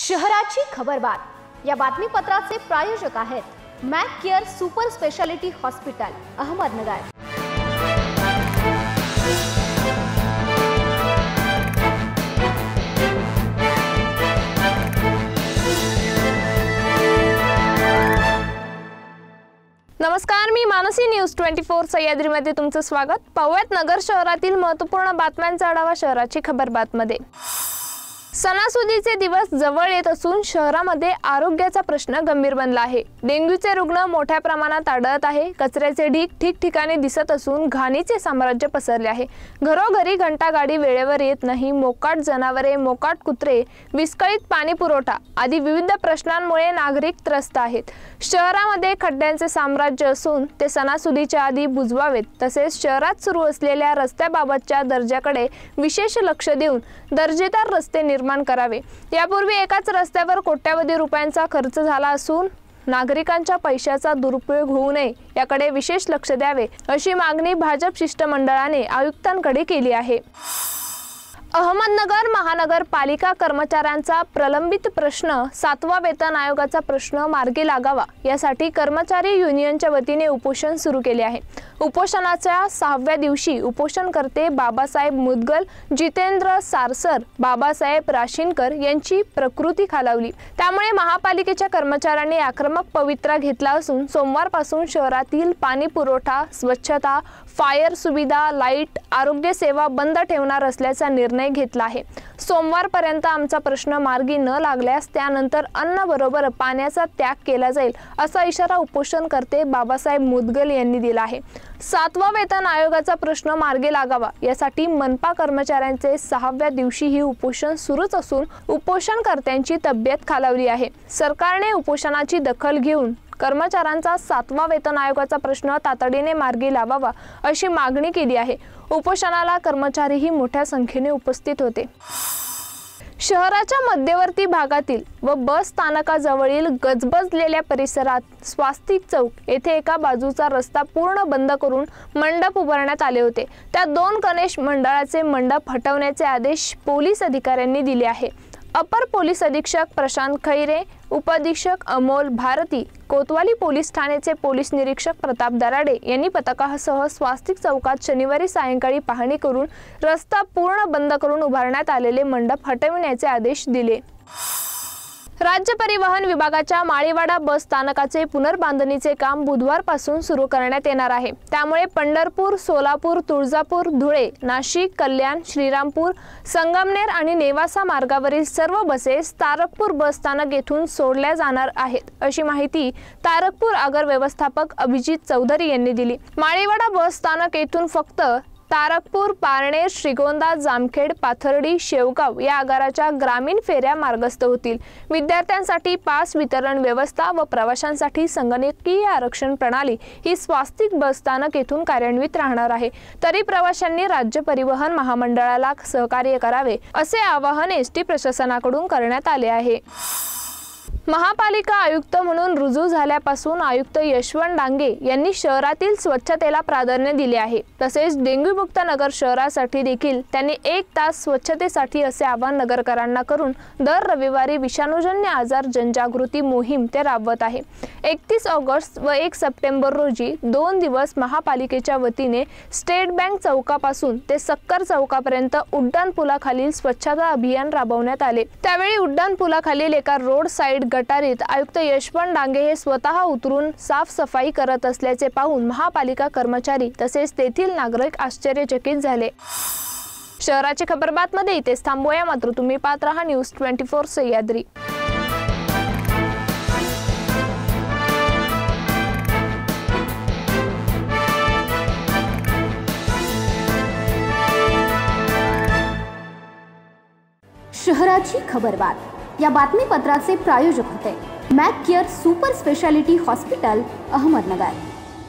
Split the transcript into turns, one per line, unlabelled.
शहराची खबरबात या बातमीपत्राचे प्रायोजक आहेत Mac Care super speciality hospital Ahmednagar.
नमस्कार, मी मानसी न्यूज 24 सह्याद्रीमध्ये तुमचं स्वागत। पाहूयात नगर शहरातील महत्त्वपूर्ण बातम्यांचा आढावा शहराची खबरबातमध्ये। सणासुदीचे दिवस जवळ येत असून शहरामध्ये आरोग्याचा प्रश्न गंभीर बनला आहे। डेंग्यूचे रुग्ण मोठ्या प्रमाणात आढळत आहे। कचऱ्याचे ढीग ठिकठिकाणी दिसत असून घाणीचे साम्राज्य पसरले आहे। घरोघरी घंटागाडी वेळेवर येत नाही। मोकाट जनावरे, मोकाट कुत्रे, विस्कळीत पाणी पुरवठा आदी विविध प्रश्नांमुळे नागरिक त्रस्त आहेत। शहरामध्ये खड्ड्यांचे साम्राज्य असून ते सणासुदीच्या आधी बुजवावेत। तसेच शहरात सुरू असलेल्या रस्त्याबाबतच्या दर्जाकडे विशेष लक्ष देऊन दर्जेदार रस्ते निर्माण करावे। यापूर्वी एकाच रस्त्यावर कोट्यावधी रुपयांचा खर्च झाला असून नागरिकांच्या पैशाचा दुरुपयोग होऊ नये याकडे विशेष लक्ष द्यावे, अशी मागणी भाजप शिष्टमंडळाने आयुक्तांकडे केली आहे। अहमदनगर महानगरपालिका कर्मचाऱ्यांचा प्रलंबित प्रश्न 7वा वेतन आयोगाचा प्रश्न मार्गी लागावा यासाठी कर्मचारी युनियनच्या वतीने उपोषण सुरू केले आहे। उपोषणाच्या 6व्या दिवशी उपोषणकर्ते बाबासाहेब मुदगल, जितेंद्र सारसर, बाबासाहेब राशीनकर यांची प्रकृती खालावली। त्यामुळे महापालिकेच्या कर्मचाऱ्यांनी आक्रमक पवित्रा घेतला असून सोमवारपासून शहरातील पाणी पुरवठा, स्वच्छता, फायर सुविधा, लाईट, आरोग्य सेवा बंद ठेवणार असल्याचा निर्णय घेतला आहे। सोमवारपर्यंत आमचा प्रश्न मार्गी न लागल्यास त्यानंतर अन्न बरोबर पाण्याचा त्याग केला जाईल, असा इशारा उपोषणकर्ते बाबासाहेब मुदगल यांनी दिला आहे। 7वा वेतन आयोगाचा प्रश्न मार्गी लागावा यासाठी मनपा कर्मचाऱ्यांचे 6व्या दिवशीही उपोषण सुरूच असून उपोषणकर्त्यांची तब्येत खालावली आहे। सरकारने उपोषणाची दखल घेऊन कर्मचाऱ्यांचा 7वा वेतन आयोगाचा प्रश्न तातडीने मार्गी लावावा अशी मागणी केली आहे। उपोषणाला कर्मचारीही मोठ्या संख्येने उपस्थित होते। शहराच्या मध्यवर्ती भागातील व बस स्थानकाजवळील गजबजलेल्या परिसरात स्वास्तिक चौक येथे एका बाजूचा रस्ता पूर्ण बंद करून मंडप उभारण्यात आले होते। त्या 2 गणेश मंडळाचे मंडप हटवण्याचे आदेश पोलीस अधिकाऱ्यांनी दिले आहे। अपर पोलीस अधीक्षक प्रशांत खैरे, उपअधीक्षक अमोल भारती, कोतवाली पोलीस ठाण्याचे पोलीस निरीक्षक प्रताप दराडे यांनी पथकासह स्वास्तिक चौकात शनिवारी सायंकाळी पाहणी करून रस्ता पूर्ण बंद करून उभारण्यात आलेले मंडप हटविण्याचे आदेश दिले। राज्य परिवहन विभागाच्या माळीवाडा बस स्थानकाचे पुनर्बांधणीचे काम बुधवारपासून सुरू करण्यात येणार आहे। त्यामुळे पंढरपूर, सोलापूर, तुळजापूर, धुळे, नाशिक, कल्याण, श्रीरामपूर, संगमनेर आणि नेवासा मार्गावरील सर्व बसेस तारकपूर बस स्थानक येथून सोडल्या जाणार आहेत, अशी माहिती तारकपूर आगार व्यवस्थापक अभिजित चौधरी यांनी दिली। माळीवाडा बस स्थानक येथून फक्त तारकपूर, पारनेर, श्रीगोंदा, जामखेड, पाथर्डी, शेवगाव या आगाराच्या ग्रामीण फेऱ्या मार्गस्थ होतील। विद्यार्थ्यांसाठी पास वितरण व्यवस्था व प्रवाशांसाठी संगणकीय आरक्षण प्रणाली ही स्वास्तिक बस स्थानक येथून कार्यान्वित राहणार आहे। तरी प्रवाशांनी राज्य परिवहन महामंडळाला सहकार्य करावे, असे आवाहन एसटी प्रशासनाकडून करण्यात आले आहे। महापालिका आयुक्त म्हणून रुजू झाल्यापासून आयुक्त यशवंत डांगे यांनी शहरातील स्वच्छतेला प्राधान्य दिले आहे। तसेच डेंग्यूमुक्त नगर शहरासाठी देखील त्यांनी 1 तास स्वच्छतेसाठी असे आवाहन नगरकरांना करून दर रविवारी विषाणूजन्य आजार जनजागृती मोहीम ते राबवत आहे। 31 ऑगस्ट व 1 सप्टेंबर रोजी 2 दिवस महापालिकेच्या वतीने स्टेट बँक चौकापासून ते सक्कर चौकापर्यंत उड्डाणपुलाखालील स्वच्छता अभियान राबवण्यात आले। त्यावेळी उड्डाणपुलाखालील एका रोड साइड गटारीत आयुक्त यशवंत डांगे हे स्वतः उतरून साफसफाई करत असल्याचे पाहून महापालिका कर्मचारी तसेच तेथील नागरिक आश्चर्यचकित झाले। शहराची खबरबातमध्ये इथेच थांबूया, मात्र तुम्ही पाहत रहा न्यूज 24 सह्याद्री।
शहराची खबरबात या बातमीपत्राचे प्रायोजक होते Mac Care super speciality hospital Ahmednagar.